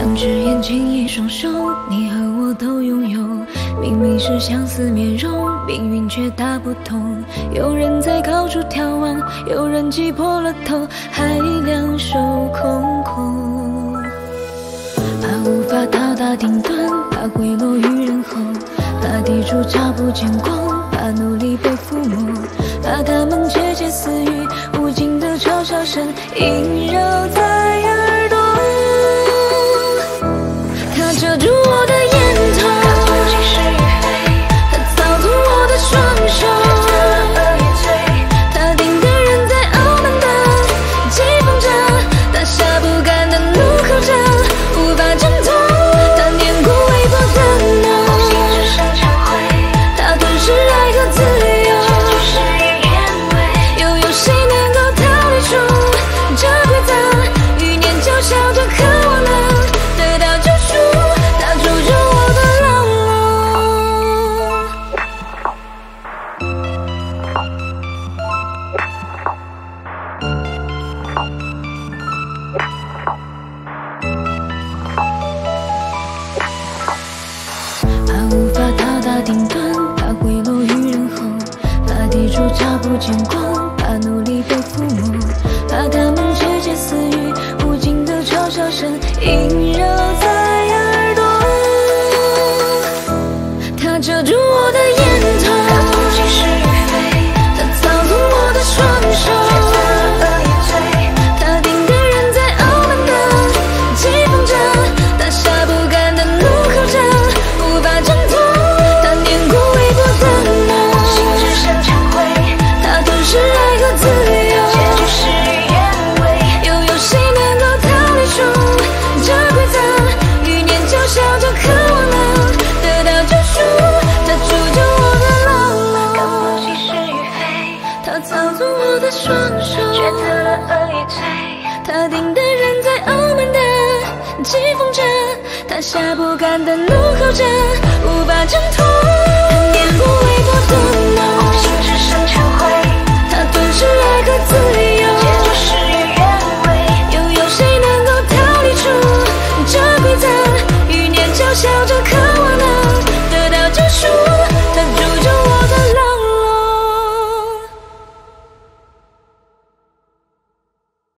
两只眼，牵一双手，你和我都拥有。明明是相似面容，命运却大不同。有人在高处眺望，有人挤破了头，还两手空空。怕无法到达顶端，怕坠落于人后，怕地主照不见光，怕努力被覆没，怕他们窃窃私语，无尽的嘲笑声萦绕在耳朵。他遮住我的眼头，他不及时雨飞，他操纵我的双手，恶语嘴，他定的人在傲慢的讥讽着，他下不甘的怒吼着，无法挣脱他碾过微薄的梦，梦醒只剩忏悔，他吞噬爱和自由，结局事与愿违，又有谁能够逃离出这规则？欲念就笑着渴望了得到救赎，他诅咒我的牢笼。怕无法到达顶端，怕坠落于人后，怕地主照不见光，怕努力被覆没，怕他们窃窃私语，无尽的嘲笑声萦绕在耳朵。他遮住我的眼头，他不及时雨飞，他操纵我的双手，恶语嘴，他定的人在傲慢的讥讽着，他下不甘的怒吼着，无法挣脱他碾过微薄的梦，梦醒只剩忏悔，他吞噬爱和自由，结局事与愿违，又有谁能够逃离出这规则？欲念就笑着渴望了得到救赎，他诅咒我的牢笼，赶不及时雨飞，他操纵我的双手，决择了恶与罪，他定的人在傲慢的讥讽着，他下不甘的怒吼着，无法挣脱他碾过微薄的梦，梦醒只剩忏悔，他吞噬爱和自由。